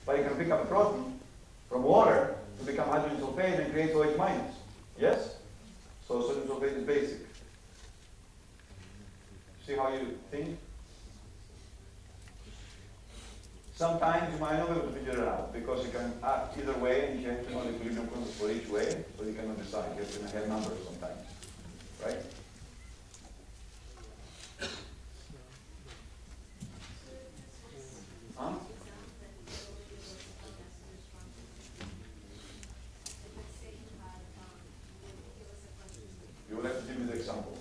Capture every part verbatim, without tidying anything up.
But you can pick up a proton from water to become hydrogen sulfate and create OH minus. Yes? So sodium sulfate is basic. See how you think? Sometimes you might not be able to figure it out because you can act either way and you have to know the equilibrium constant for each way, so you cannot decide. You have to have numbers sometimes. Right? Huh? You will have to give me the example.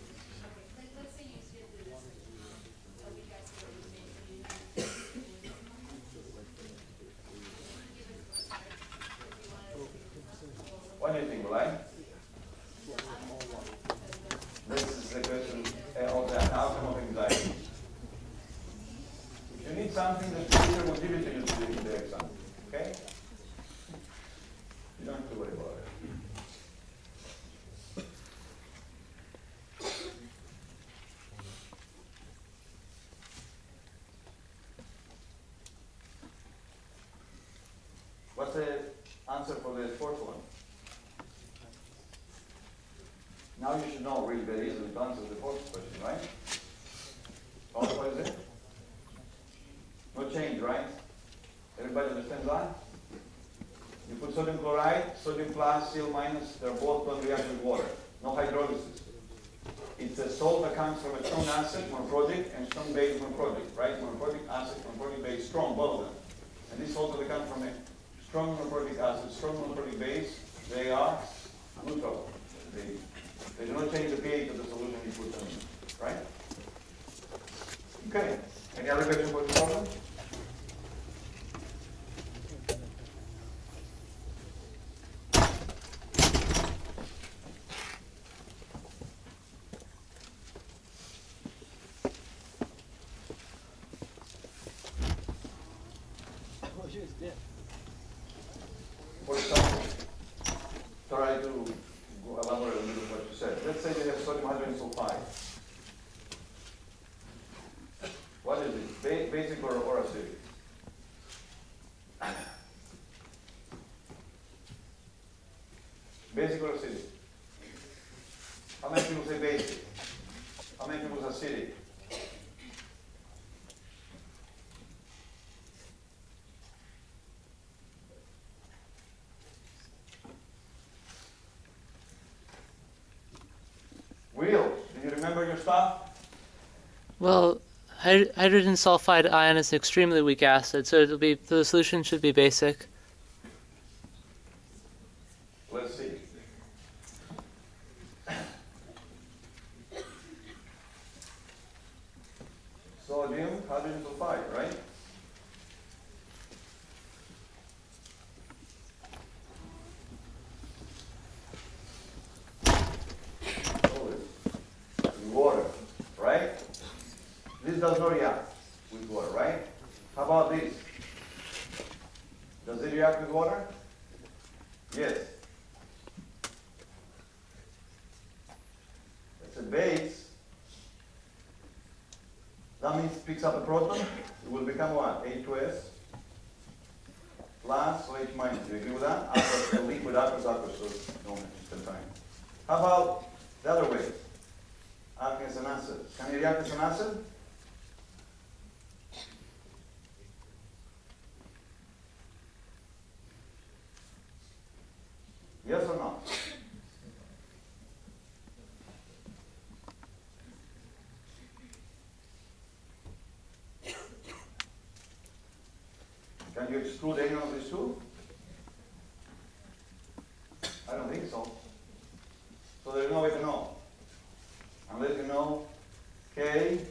What do you think, Malay? This is the question of the outcome of anxiety. If you need something, the teacher will give it to you to do the exam. Okay? You don't have to worry about it. What's the answer for the fourth one? Now you should know really very easily to answer the fourth question, right? Oh, what is it? No change, right? Everybody understands that? You put sodium chloride, sodium plus, Cl minus, they're both going to react with water. No hydrolysis. It's a salt that comes from a strong acid, monoprotic, and strong base, monoprotic, right? Monoprotic acid, monoprotic base, strong, both of them. And these salts that come from a strong monoprotic acid, strong monoprotic base, they are neutral. They, they do not change the pH of the solution you put them in, right? Okay. Any other question for the problem? For example, try to go elaborate a little what you said. Let's say they have sodium hydrogen sulfide. What is it? Ba basic or, or acidic? Basic or acidic? How many people say basic? How many people say acidic? Will, do you remember your stuff? Well, hyd hydrogen sulfide ion is an extremely weak acid, so it'll be the solution should be basic. Let's see. Sodium hydrogen sulfide, right? Water, right? This does not react with water, right? How about this? Does it react with water? Yes. It's a base. That means it picks up a proton. It will become what? H two S plus OH minus. Do you agree with that? Aqueous, a liquid aqueous aqueous, so no instant time. How about the other way? Acting as an acid. Can it react as an acid? Yes or no? Can you exclude any of these two? I don't think so. So there's no way to know. Unless you know K,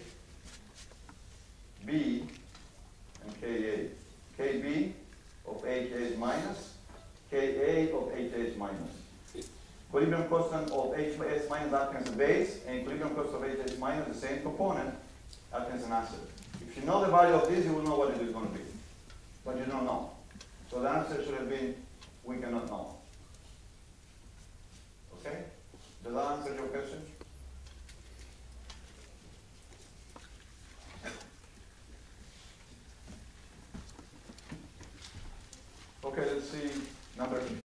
B, and K A. K B of H H minus, K A of H H minus. Equilibrium constant of H S minus acting as a base, and equilibrium constant of H H minus, the same component, acting as an acid. If you know the value of this, you will know what it is going to be. But you don't know. So the answer should have been, we cannot know. Okay? Does that answer your question? Okay, let's see number